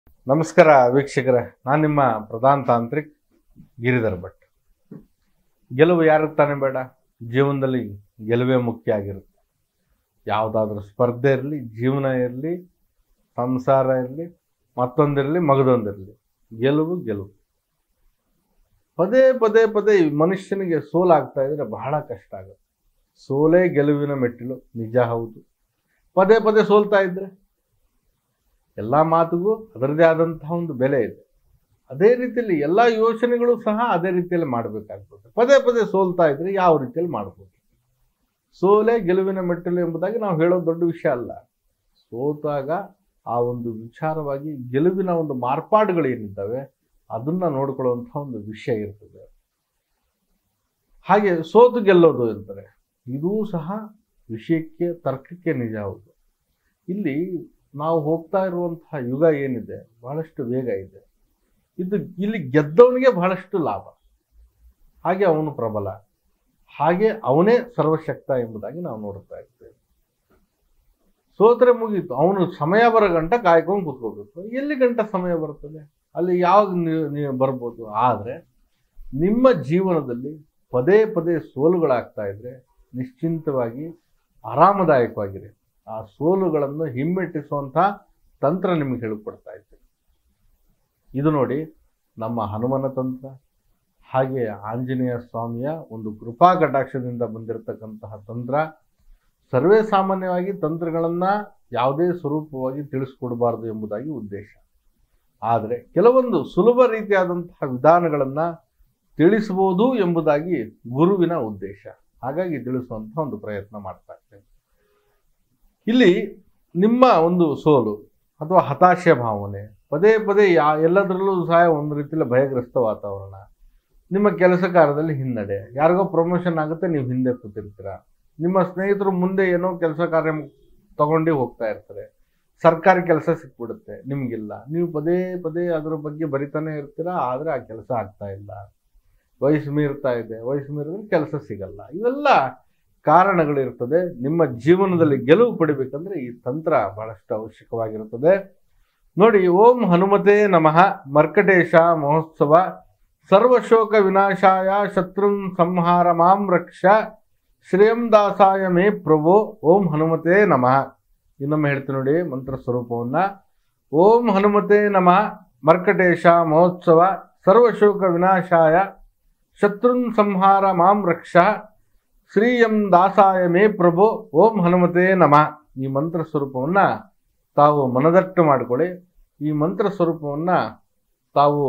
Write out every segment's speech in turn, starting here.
ನಮಸ್ಕಾರ ವೀಕ್ಷಕರೇ, ನಾನು ನಿಮ್ಮ ಪ್ರಧಾನ ತಾಂತ್ರಿಕ್ ಗಿರಿಧರ್ ಭಟ್. ಗೆಲುವು ಯಾರಿಗೆ ತಾನೇ ಬೇಡ? ಜೀವನದಲ್ಲಿ ಗೆಲುವೇ ಮುಖ್ಯ ಆಗಿರುತ್ತೆ. ಯಾವುದಾದ್ರೂ ಸ್ಪರ್ಧೆ ಇರಲಿ, ಜೀವನ ಇರಲಿ, ಸಂಸಾರ ಇರಲಿ, ಮತ್ತೊಂದಿರಲಿ, ಮಗದೊಂದಿರಲಿ, ಗೆಲುವು ಗೆಲುವು. ಪದೇ ಪದೇ ಪದೇ ಮನುಷ್ಯನಿಗೆ ಸೋಲಾಗ್ತಾ ಇದ್ರೆ ಬಹಳ ಕಷ್ಟ ಆಗುತ್ತೆ. ಸೋಲೇ ಗೆಲುವಿನ ಮೆಟ್ಟಿಲು, ನಿಜ ಹೌದು. ಪದೇ ಪದೇ ಸೋಲ್ತಾ ಇದ್ರೆ ಎಲ್ಲ ಮಾತಿಗೂ ಅದರದೇ ಆದಂತಹ ಒಂದು ಬೆಲೆ ಇದೆ. ಅದೇ ರೀತಿಯಲ್ಲಿ ಎಲ್ಲ ಯೋಚನೆಗಳು ಸಹ ಅದೇ ರೀತಿಯಲ್ಲಿ ಮಾಡಬೇಕಾಗ್ತದೆ. ಪದೇ ಪದೇ ಸೋಲ್ತಾ ಇದ್ರೆ ಯಾವ ರೀತಿಯಲ್ಲಿ ಮಾಡ್ಬೋದು? ಸೋಲೆ ಗೆಲುವಿನ ಮೆಟ್ಟಿಲು ಎಂಬುದಾಗಿ ನಾವು ಹೇಳೋದು ದೊಡ್ಡ ವಿಷಯ ಅಲ್ಲ. ಸೋತಾಗ ಆ ಒಂದು ವಿಚಾರವಾಗಿ ಗೆಲುವಿನ ಒಂದು ಮಾರ್ಪಾಡುಗಳೇನಿದ್ದಾವೆ ಅದನ್ನ ನೋಡ್ಕೊಳ್ಳುವಂತಹ ಒಂದು ವಿಷಯ ಇರ್ತದೆ. ಹಾಗೆ ಸೋತು ಗೆಲ್ಲೋದು ಇರ್ತಾರೆ, ಇದೂ ಸಹ ವಿಷಯಕ್ಕೆ ತರ್ಕಕ್ಕೆ ನಿಜ ಹೌದು. ಇಲ್ಲಿ ನಾವು ಹೋಗ್ತಾ ಇರುವಂತಹ ಯುಗ ಏನಿದೆ ಬಹಳಷ್ಟು ವೇಗ ಇದೆ. ಇಲ್ಲಿ ಗೆದ್ದವನಿಗೆ ಬಹಳಷ್ಟು ಲಾಭ, ಹಾಗೆ ಅವನು ಪ್ರಬಲ, ಹಾಗೆ ಅವನೇ ಸರ್ವಶಕ್ತ ಎಂಬುದಾಗಿ ನಾವು ನೋಡ್ತಾ ಇರ್ತೇವೆ. ಸೋತ್ರೆ ಮುಗೀತು, ಅವನು ಸಮಯ ಬರೋ ಗಂಟ ಕಾಯ್ಕೊಂಡು ಕೂತ್ಕೋಬೇಕು. ಎಲ್ಲಿ ಗಂಟ ಸಮಯ ಬರ್ತದೆ? ಅಲ್ಲಿ ಯಾವಾಗ ನೀವು ಬರ್ಬೋದು. ಆದರೆ ನಿಮ್ಮ ಜೀವನದಲ್ಲಿ ಪದೇ ಪದೇ ಸೋಲುಗಳಾಗ್ತಾ ಇದ್ರೆ ನಿಶ್ಚಿಂತವಾಗಿ ಆರಾಮದಾಯಕವಾಗಿರಿ. ಆ ಸೋಲುಗಳನ್ನು ಹಿಮ್ಮೆಟ್ಟಿಸುವಂಥ ತಂತ್ರ ನಿಮಗೆ ಹೇಳಿಕೊಡ್ತಾ ಇದ್ದೀನಿ. ಇದು ನೋಡಿ, ನಮ್ಮ ಹನುಮನ ತಂತ್ರ, ಹಾಗೆ ಆಂಜನೇಯ ಸ್ವಾಮಿಯ ಒಂದು ಕೃಪಾ ಕಟಾಕ್ಷದಿಂದ ಬಂದಿರತಕ್ಕಂತಹ ತಂತ್ರ. ಸರ್ವೇ ಸಾಮಾನ್ಯವಾಗಿ ತಂತ್ರಗಳನ್ನು ಯಾವುದೇ ಸ್ವರೂಪವಾಗಿ ತಿಳಿಸ್ಕೊಡಬಾರ್ದು ಎಂಬುದಾಗಿ ಉದ್ದೇಶ. ಆದರೆ ಕೆಲವೊಂದು ಸುಲಭ ರೀತಿಯಾದಂತಹ ವಿಧಾನಗಳನ್ನು ತಿಳಿಸಬಹುದು ಎಂಬುದಾಗಿ ಗುರುವಿನ ಉದ್ದೇಶ. ಹಾಗಾಗಿ ತಿಳಿಸುವಂಥ ಒಂದು ಪ್ರಯತ್ನ ಮಾಡ್ತಾ ಇದ್ದೇನೆ. ಇಲ್ಲಿ ನಿಮ್ಮ ಒಂದು ಸೋಲು ಅಥವಾ ಹತಾಶೆ ಭಾವನೆ ಪದೇ ಪದೇ ಎಲ್ಲದರಲ್ಲೂ ಸಹ ಒಂದು ರೀತಿಯಲ್ಲಿ ಭಯಗ್ರಸ್ತ ವಾತಾವರಣ, ನಿಮ್ಮ ಕೆಲಸ ಕಾರ್ಯದಲ್ಲಿ ಹಿನ್ನಡೆ, ಯಾರಿಗೋ ಪ್ರಮೋಷನ್ ಆಗುತ್ತೆ, ನೀವು ಹಿಂದೆ ಕೂತಿರ್ತೀರ, ನಿಮ್ಮ ಸ್ನೇಹಿತರು ಮುಂದೆ ಏನೋ ಕೆಲಸ ಕಾರ್ಯ ತಗೊಂಡು ಹೋಗ್ತಾ ಇರ್ತಾರೆ, ಸರ್ಕಾರಿ ಕೆಲಸ ಸಿಕ್ಬಿಡುತ್ತೆ, ನಿಮಗಿಲ್ಲ, ನೀವು ಪದೇ ಪದೇ ಅದರ ಬಗ್ಗೆ ಬರಿತಾನೆ ಇರ್ತೀರಾ, ಆದರೆ ಆ ಕೆಲಸ ಆಗ್ತಾ ಇಲ್ಲ, ವಯಸ್ಸು ಮೀರ್ತಾ ಇದೆ, ವಯಸ್ಸು ಮೀರಿದ್ರೆ ಕೆಲಸ ಸಿಗಲ್ಲ. ಇವೆಲ್ಲ ಕಾರಣಗಳಿರ್ತದೆ. ನಿಮ್ಮ ಜೀವನದಲ್ಲಿ ಗೆಲುವು ಪಡಿಬೇಕಂದ್ರೆ ಈ ತಂತ್ರ ಬಹಳಷ್ಟು ಅವಶ್ಯಕವಾಗಿರುತ್ತದೆ. ನೋಡಿ, ಓಂ ಹನುಮತೆ ನಮಃ ಮರ್ಕಟೇಶ ಮಹೋತ್ಸವ ಸರ್ವಶೋಕ ವಿನಾಶಾಯ ಶತ್ರುನ್ ಸಂಹಾರ ಮಾಂ ರಕ್ಷ ಶ್ರೇಯಂ ದಾಸಾಯ ಮೇ ಪ್ರಭೋ ಓಂ ಹನುಮತೆ ನಮಃ. ಇನ್ನೊಮ್ಮೆ ಹೇಳ್ತೀನಿ ನೋಡಿ ಮಂತ್ರ ಸ್ವರೂಪವನ್ನ. ಓಂ ಹನುಮತೆ ನಮಃ ಮರ್ಕಟೇಶ ಮಹೋತ್ಸವ ಸರ್ವಶೋಕ ವಿನಾಶಾಯ ಶತ್ರುನ್ ಸಂಹಾರ ಮಾಂ ರಕ್ಷ ಶ್ರೀಯಂ ದಾಸಾಯ ಮೇ ಪ್ರಭು ಓಂ ಹನುಮತೆ ನಮಃ. ಈ ಮಂತ್ರ ಸ್ವರೂಪವನ್ನು ತಾವು ಮನದಟ್ಟು ಮಾಡಿಕೊಳ್ಳಿ. ಈ ಮಂತ್ರ ಸ್ವರೂಪವನ್ನು ತಾವು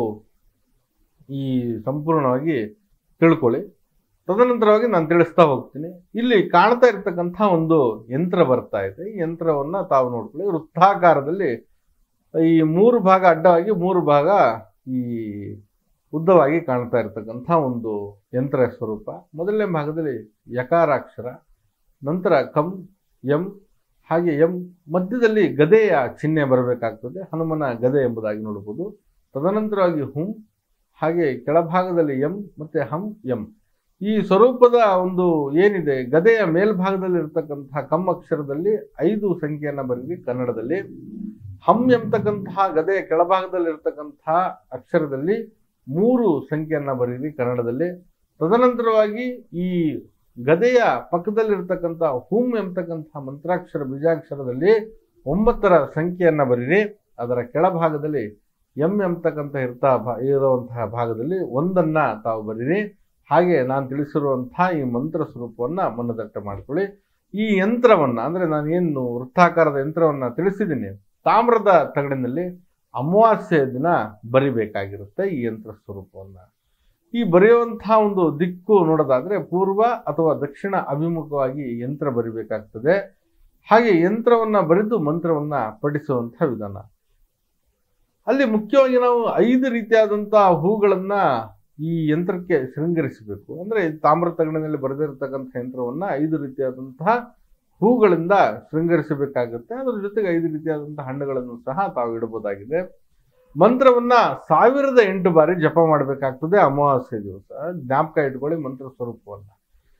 ಈ ಸಂಪೂರ್ಣವಾಗಿ ತಿಳ್ಕೊಳ್ಳಿ. ತದನಂತರವಾಗಿ ನಾನು ತಿಳಿಸ್ತಾ ಹೋಗ್ತೀನಿ. ಇಲ್ಲಿ ಕಾಣ್ತಾ ಇರ್ತಕ್ಕಂಥ ಒಂದು ಯಂತ್ರ ಬರ್ತಾ ಇದೆ. ಈ ಯಂತ್ರವನ್ನು ತಾವು ನೋಡ್ಕೊಳ್ಳಿ. ವೃತ್ತಾಕಾರದಲ್ಲಿ ಈ 3 ಭಾಗ ಅಡ್ಡವಾಗಿ 3 ಭಾಗ ಈ ಉದ್ದವಾಗಿ ಕಾಣ್ತಾ ಇರ್ತಕ್ಕಂಥ ಒಂದು ಯಂತ್ರ ಸ್ವರೂಪ. ಮೊದಲನೇ ಭಾಗದಲ್ಲಿ ಯಕಾರಾಕ್ಷರ, ನಂತರ ಕಂ ಎಂ, ಹಾಗೆ ಎಂ, ಮಧ್ಯದಲ್ಲಿ ಗದೆಯ ಚಿಹ್ನೆ ಬರಬೇಕಾಗ್ತದೆ, ಹನುಮನ ಗದೆ ಎಂಬುದಾಗಿ ನೋಡಬಹುದು. ತದನಂತರವಾಗಿ ಹುಂ, ಹಾಗೆ ಕೆಳಭಾಗದಲ್ಲಿ ಎಂ ಮತ್ತೆ ಹಂ ಎಂ. ಈ ಸ್ವರೂಪದ ಒಂದು ಏನಿದೆ, ಗದೆಯ ಮೇಲ್ಭಾಗದಲ್ಲಿ ಇರ್ತಕ್ಕಂತಹ ಕಂ ಅಕ್ಷರದಲ್ಲಿ 5 ಸಂಖ್ಯೆಯನ್ನು ಬರೀರಿ ಕನ್ನಡದಲ್ಲಿ. ಹಂ ಎಂಬತಕ್ಕಂತಹ ಗದೆಯ ಕೆಳಭಾಗದಲ್ಲಿ ಇರ್ತಕ್ಕಂತಹ ಅಕ್ಷರದಲ್ಲಿ 3 ಸಂಖ್ಯೆಯನ್ನು ಬರೀರಿ ಕನ್ನಡದಲ್ಲಿ. ತದನಂತರವಾಗಿ ಈ ಗದೆಯ ಪಕ್ಕದಲ್ಲಿರ್ತಕ್ಕಂಥ ಹುಂ ಎಂಬತಕ್ಕಂತಹ ಮಂತ್ರಾಕ್ಷರ ಬೀಜಾಕ್ಷರದಲ್ಲಿ 9 ಸಂಖ್ಯೆಯನ್ನು ಬರೀರಿ. ಅದರ ಕೆಳಭಾಗದಲ್ಲಿ ಎಂ ಎಂಬತಕ್ಕಂಥ ಇರುವಂತಹ ಭಾಗದಲ್ಲಿ 1 ತಾವು ಬರೀರಿ. ಹಾಗೆ ನಾನು ತಿಳಿಸಿರುವಂತಹ ಈ ಮಂತ್ರ ಸ್ವರೂಪವನ್ನು ಮನದಟ್ಟ ಮಾಡಿಕೊಳ್ಳಿ. ಈ ಯಂತ್ರವನ್ನು ಅಂದರೆ ನಾನು ಏನು ವೃತ್ತಾಕಾರದ ಯಂತ್ರವನ್ನು ತಿಳಿಸಿದ್ದೀನಿ, ತಾಮ್ರದ ತಗಡಿನಲ್ಲಿ ಅಮಾವಾಸ್ಯೆಯ ದಿನ ಬರಿಬೇಕಾಗಿರುತ್ತೆ ಈ ಯಂತ್ರ ಸ್ವರೂಪವನ್ನು. ಈ ಬರೆಯುವಂತಹ ಒಂದು ದಿಕ್ಕು ನೋಡೋದಾದ್ರೆ ಪೂರ್ವ ಅಥವಾ ದಕ್ಷಿಣ ಅಭಿಮುಖವಾಗಿ ಯಂತ್ರ ಬರಿಬೇಕಾಗ್ತದೆ. ಹಾಗೆ ಯಂತ್ರವನ್ನು ಬರೆದು ಮಂತ್ರವನ್ನು ಪಠಿಸುವಂತಹ ವಿಧಾನ. ಅಲ್ಲಿ ಮುಖ್ಯವಾಗಿ ನಾವು 5 ರೀತಿಯಾದಂತಹ ಹೂಗಳನ್ನ ಈ ಯಂತ್ರಕ್ಕೆ ಶೃಂಗರಿಸಬೇಕು. ಅಂದ್ರೆ ತಾಮ್ರ ತಗಡಿನಲ್ಲಿ ಬರೆದಿರತಕ್ಕಂಥ ಯಂತ್ರವನ್ನ 5 ರೀತಿಯಾದಂತಹ ಹೂಗಳಿಂದ ಶೃಂಗರಿಸಬೇಕಾಗುತ್ತೆ. ಅದರ ಜೊತೆಗೆ 5 ರೀತಿಯಾದಂತಹ ಹಣ್ಣುಗಳನ್ನು ಸಹ ತಾವು ಇಡಬಹುದಾಗಿದೆ. ಮಂತ್ರವನ್ನ 1008 ಬಾರಿ ಜಪ ಮಾಡಬೇಕಾಗ್ತದೆ ಅಮಾವಾಸ್ಯೆ ದಿವಸ. ಜ್ಞಾಪಕ ಇಟ್ಕೊಳ್ಳಿ ಮಂತ್ರ ಸ್ವರೂಪವನ್ನ.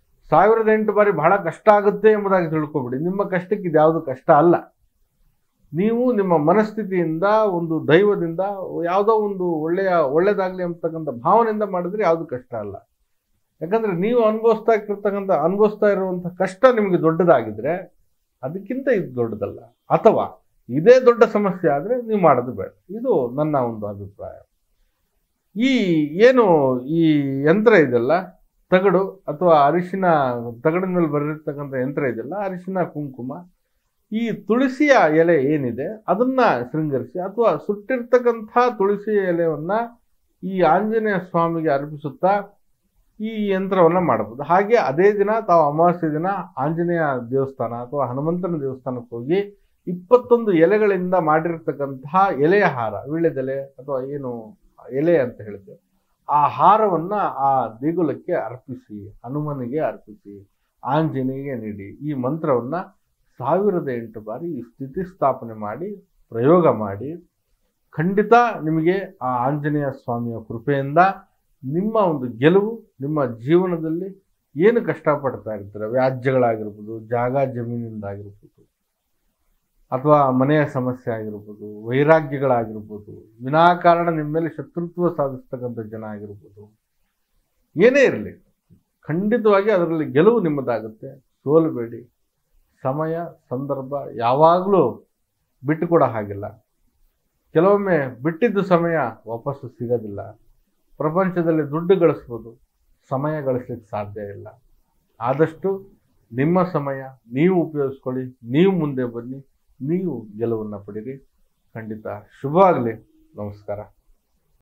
1008 ಬಾರಿ ಬಹಳ ಕಷ್ಟ ಆಗುತ್ತೆ ಎಂಬುದಾಗಿ ತಿಳ್ಕೊಬಿಡಿ. ನಿಮ್ಮ ಕಷ್ಟಕ್ಕೆ ಇದು ಯಾವುದು ಕಷ್ಟ ಅಲ್ಲ. ನೀವು ನಿಮ್ಮ ಮನಸ್ಥಿತಿಯಿಂದ, ಒಂದು ದೈವದಿಂದ, ಯಾವುದೋ ಒಂದು ಒಳ್ಳೇದಾಗ್ಲಿ ಅಂತಕ್ಕಂಥ ಭಾವನೆಯಿಂದ ಮಾಡಿದ್ರೆ ಯಾವುದು ಕಷ್ಟ ಅಲ್ಲ. ಯಾಕಂದ್ರೆ ನೀವು ಅನುಭವಿಸ್ತಾ ಇರುವಂಥ ಕಷ್ಟ ನಿಮಗೆ ದೊಡ್ಡದಾಗಿದ್ರೆ ಅದಕ್ಕಿಂತ ಇದು ದೊಡ್ಡದಲ್ಲ. ಅಥವಾ ಇದೇ ದೊಡ್ಡ ಸಮಸ್ಯೆ ಆದರೆ ನೀವು ಮಾಡೋದು ಬೇಡ. ಇದು ನನ್ನ ಒಂದು ಅಭಿಪ್ರಾಯ. ಈ ಯಂತ್ರ ಇದೆಲ್ಲ, ತಗಡು ಅಥವಾ ಅರಿಶಿನ, ತಗಡಿನ ಮೇಲೆ ಬರೆದಿರ್ತಕ್ಕಂಥ ಯಂತ್ರ ಇದೆಲ್ಲ, ಅರಿಶಿನ ಕುಂಕುಮ, ಈ ತುಳಸಿಯ ಎಲೆ ಏನಿದೆ ಅದನ್ನ ಶೃಂಗರಿಸಿ ಅಥವಾ ಸುಟ್ಟಿರ್ತಕ್ಕಂಥ ತುಳಸಿಯ ಎಲೆಯನ್ನ ಈ ಆಂಜನೇಯ ಸ್ವಾಮಿಗೆ ಅರ್ಪಿಸುತ್ತಾ ಈ ಯಂತ್ರವನ್ನ ಮಾಡಬಹುದು. ಹಾಗೆ ಅದೇ ದಿನ ತಾವು ಅಮಾವಾಸ್ಯೆ ದಿನ ಆಂಜನೇಯ ದೇವಸ್ಥಾನ ಅಥವಾ ಹನುಮಂತನ ದೇವಸ್ಥಾನಕ್ಕೆ ಹೋಗಿ 21 ಎಲೆಗಳಿಂದ ಮಾಡಿರ್ತಕ್ಕಂತಹ ಎಲೆಯ ಹಾರ, ವೀಳ್ಯದೆಲೆ ಅಥವಾ ಏನು ಎಲೆ ಅಂತ ಹೇಳ್ತೇವೆ, ಆ ಹಾರವನ್ನ ಆ ದೇಗುಲಕ್ಕೆ ಅರ್ಪಿಸಿ, ಹನುಮನಿಗೆ ಅರ್ಪಿಸಿ, ಆಂಜನೇಯಗೆ ನೀಡಿ ಈ ಮಂತ್ರವನ್ನ 1008 ಬಾರಿ ಸ್ಥಿತಿ ಸ್ಥಾಪನೆ ಮಾಡಿ ಪ್ರಯೋಗ ಮಾಡಿ, ಖಂಡಿತ ನಿಮಗೆ ಆ ಆಂಜನೇಯ ಸ್ವಾಮಿಯ ಕೃಪೆಯಿಂದ ನಿಮ್ಮ ಒಂದು ಗೆಲುವು, ನಿಮ್ಮ ಜೀವನದಲ್ಲಿ ಏನು ಕಷ್ಟಪಡ್ತಾ ಇರ್ತೀರ, ವ್ಯಾಜ್ಯಗಳಾಗಿರ್ಬೋದು, ಜಾಗ ಜಮೀನಿಂದಾಗಿರ್ಬೋದು, ಅಥವಾ ಮನೆಯ ಸಮಸ್ಯೆ ಆಗಿರ್ಬೋದು, ವೈರಾಗ್ಯಗಳಾಗಿರ್ಬೋದು, ವಿನಾಕಾರಣ ನಿಮ್ಮ ಮೇಲೆ ಶತ್ರುತ್ವ ಸಾಧಿಸ್ತಕ್ಕಂಥ ಜನ ಆಗಿರ್ಬೋದು, ಏನೇ ಇರಲಿ ಖಂಡಿತವಾಗಿ ಅದರಲ್ಲಿ ಗೆಲುವು ನಿಮ್ಮದಾಗುತ್ತೆ. ಸೋಲಬೇಡಿ. ಸಮಯ ಸಂದರ್ಭ ಯಾವಾಗಲೂ ಬಿಟ್ಟು ಕೊಡೋ ಹಾಗಿಲ್ಲ. ಕೆಲವೊಮ್ಮೆ ಬಿಟ್ಟಿದ್ದು ಸಮಯ ವಾಪಸ್ಸು ಸಿಗೋದಿಲ್ಲ. ಪ್ರಪಂಚದಲ್ಲಿ ದುಡ್ಡು ಗಳಿಸ್ಬೋದು, ಸಮಯ ಗಳಿಸ್ಲಿಕ್ಕೆ ಸಾಧ್ಯ ಇಲ್ಲ. ಆದಷ್ಟು ನಿಮ್ಮ ಸಮಯ ನೀವು ಉಪಯೋಗಿಸ್ಕೊಳ್ಳಿ, ನೀವು ಮುಂದೆ ಬನ್ನಿ, ನೀವು ಗೆಲುವನ್ನು ಪಡೀರಿ. ಖಂಡಿತ ಶುಭವಾಗಲಿ. ನಮಸ್ಕಾರ.